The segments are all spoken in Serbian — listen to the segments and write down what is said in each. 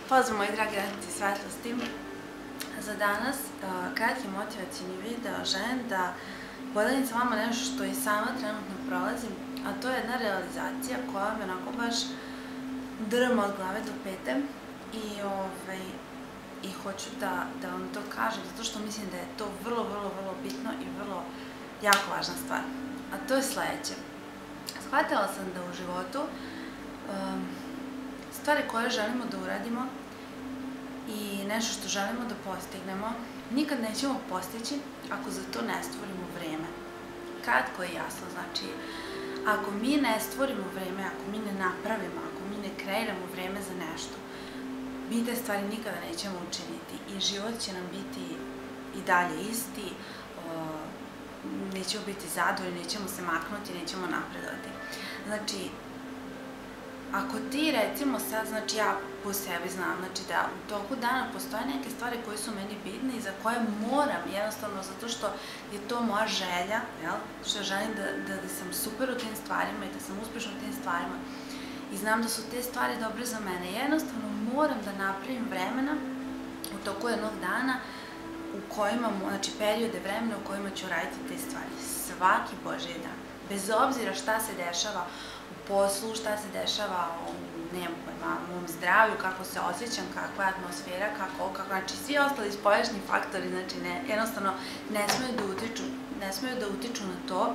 Pozdrav moji dragi radnici svetlosti. Za danas kratki motivacijni video želim da podelim sa vama nešto što i sama trenutno prolazim, a to je jedna realizacija koja me onako baš drma od glave do pete i hoću da vam to kažem zato što mislim da je to vrlo bitno i vrlo jako važna stvar. A to je sledeće. Shvatila sam da u životu stvari koje želimo da uradimo i nešto što želimo da postignemo nikad nećemo postići ako za to ne stvorimo vreme. Kratko i jasno, znači ako mi ne stvorimo vreme, ako mi ne napravimo, ako mi ne kreiramo vreme za nešto, mi te stvari nikada nećemo učiniti i život će nam biti i dalje isti, nećemo biti zadovoljni, nećemo se maknuti, nećemo napredovati. Znači, ako ti recimo sad, znači ja po sebi znam, znači da u toku dana postoje neke stvari koje su meni bitne i za koje moram, jednostavno zato što je to moja želja, što želim da sam super u tim stvarima i da sam uspešna u tim stvarima i znam da su te stvari dobre za mene. Jednostavno moram da napravim vremena u toku jednog dana u kojima, znači periode vremena u kojima ću raditi te stvari. Svaki božji dan. Bez obzira šta se dešava u poslu, šta se dešava u mom zdravlju, kako se osjećam, kakva je atmosfera, znači svi ostali spoljašnji faktori, znači jednostavno ne smeju da utiču na to,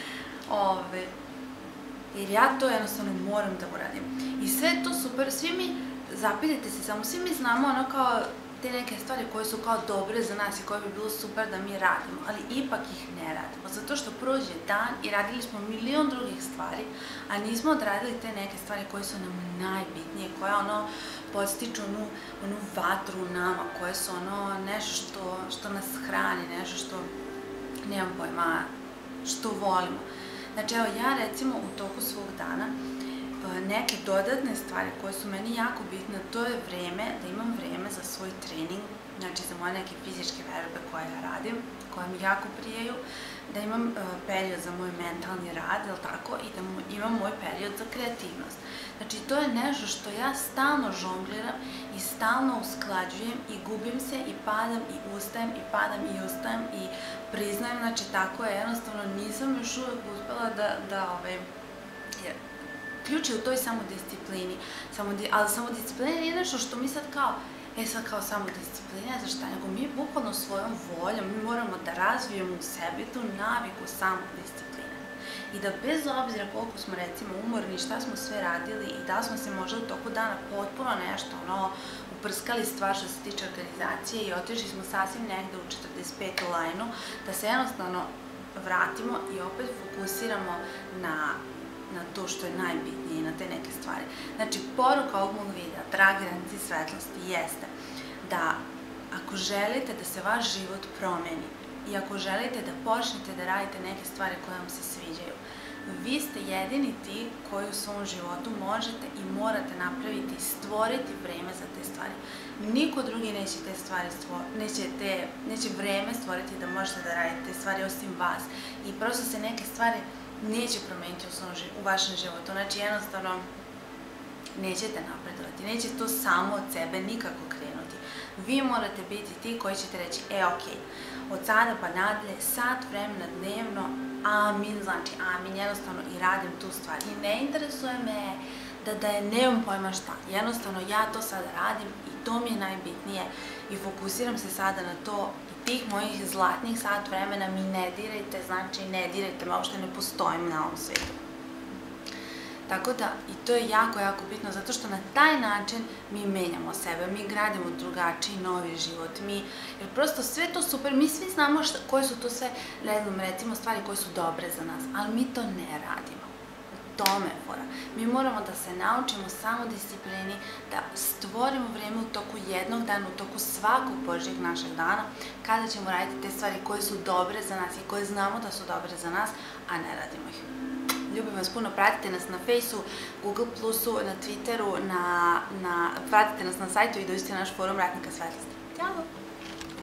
jer ja to jednostavno moram da uradim. I sve je to super, svi mi, zapitajte se samo, svi mi znamo ono kao te neke stvari koje su kao dobre za nas i koje bi bilo super da mi radimo, ali ipak ih ne radimo, zato što prođe dan i radili smo milion drugih stvari, a nismo odradili te neke stvari koje su nam najbitnije, koje podstiču onu vatru u nama, koje su nešto što nas hrani, nešto što, nemam pojma, što volimo. Znači, evo, ja recimo u toku svog dana neke dodatne stvari koje su meni jako bitne, to je vreme, da imam vreme za svoj trening, znači za moje neke fizičke vežbe koje ja radim, koje mi jako prijaju, da imam period za moj mentalni rad, i da imam moj period za kreativnost. Znači, to je nešto što ja stalno žongliram i stalno usklađujem i gubim se i padam i ustajem i padam i ustajem i priznajem, znači tako je, jednostavno nisam još uvek uspela ključ je u toj samodisciplini, ali samodisciplina nije nešto što mi sad kao samodisciplina, za šta, nego mi bukvalno svojom voljom, mi moramo da razvijemo u sebi tu naviku samodiscipline. I da bez obzira koliko smo recimo umorni, šta smo sve radili i da smo se možda u toku dana potpuno nešto uprskali stvar što se tiče organizacije i otišli smo sasvim negde u 45. lajnu, da se jednostavno vratimo i opet fokusiramo na to što je najbitnije i na te neke stvari. Znači, poruka ovog mog videa, dragi radnici svetlosti, jeste da ako želite da se vaš život promeni i ako želite da počnete da radite neke stvari koje vam se sviđaju, vi ste jedini ti koji u svom životu možete i morate napraviti i stvoriti vreme za te stvari. Niko drugi neće te stvari neće vreme stvoriti da možete da radite te stvari osim vas i prosto se neke stvari neće promeniti u vašem životu. Znači, jednostavno, nećete napredovati, neće to samo od sebe nikako krenuti. Vi morate biti ti koji ćete reći, ok, od sada pa nadalje, sat vremena dnevno, amin, znači amin, jednostavno i radim tu stvar. I ne interesuje me da je nemam pojma šta, jednostavno ja to sada radim i to mi je najbitnije i fokusiram se sada na to. Tih mojih zlatnih sat vremena mi ne dirajte, znači ne dirajte, me uopšte ne postojim na ovom svijetu. Tako da, i to je jako bitno, zato što na taj način mi menjamo sebe, mi gradimo drugačiji, novi život, jer prosto sve to super, mi svi znamo koje su to sve, recimo, stvari koje su dobre za nas, ali mi to ne radimo. Tome je fora. Mi moramo da se naučimo samodisciplini, da stvorimo vreme u toku jednog dana, u toku svakog božjeg našeg dana, kada ćemo raditi te stvari koje su dobre za nas i koje znamo da su dobre za nas, a ne radimo ih. Ljubim vas puno, pratite nas na Facebooku, Google+, na Twitteru, pratite nas na sajtu i dođite na naš forum Radnika svetlosti. Ćao!